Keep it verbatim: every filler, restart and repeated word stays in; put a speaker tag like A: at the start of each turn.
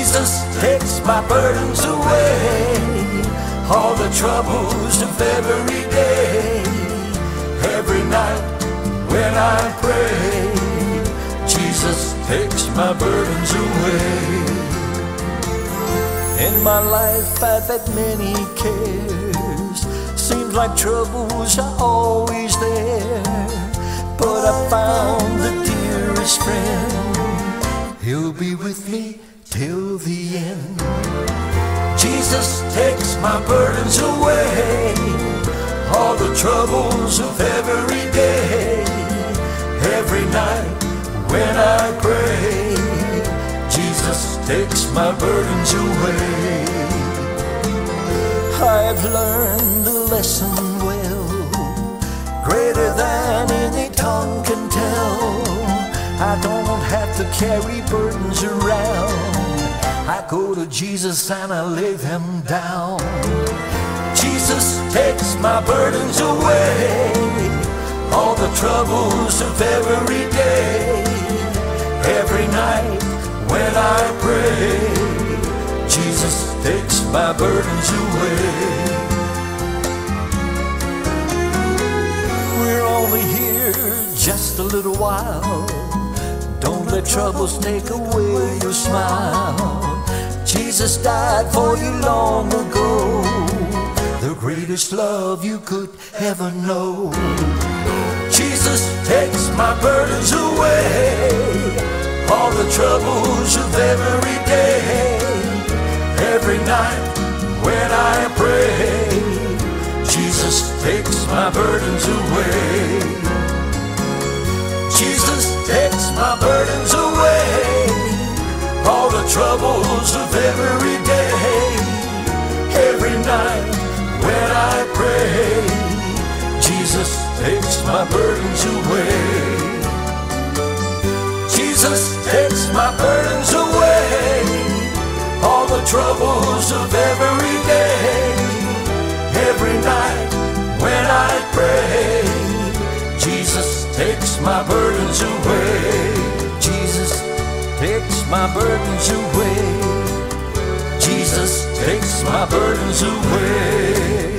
A: Jesus takes my burdens away, all the troubles of every day. Every night when I pray, Jesus takes my burdens away. In my life I've had many cares, seems like troubles are always there, but I found the dearest friend, He'll be with me till the end. Jesus takes my burdens away, all the troubles of every day. Every night when I pray, Jesus takes my burdens away. I've learned a lesson well, greater than any tongue can tell. I don't have to carry burdens around, I go to Jesus and I lay them down. Jesus takes my burdens away, all the troubles of every day. Every night when I pray, Jesus takes my burdens away. We're only here just a little while, don't let troubles take away your smile. Jesus died for you long ago, the greatest love you could ever know. Jesus takes my burdens away, all the troubles of every day. Every night when I pray, Jesus takes my burdens away. Jesus takes my burdens away, all the troubles of every day. Every night when I pray, Jesus takes my burdens away. Jesus takes my burdens away, all the troubles of every day. Every night when I pray, Jesus takes my burdens away. Jesus takes my burdens away. Jesus takes my burdens away.